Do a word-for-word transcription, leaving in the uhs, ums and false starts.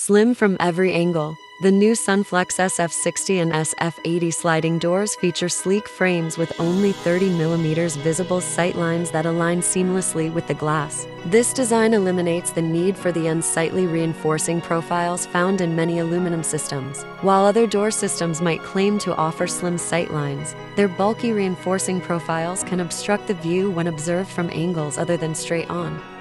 Slim from every angle, the new SUNFLEX S F sixty and S F eighty sliding doors feature sleek frames with only thirty millimeter visible sightlines that align seamlessly with the glass. This design eliminates the need for the unsightly reinforcing profiles found in many aluminum systems. While other door systems might claim to offer slim sightlines, their bulky reinforcing profiles can obstruct the view when observed from angles other than straight on.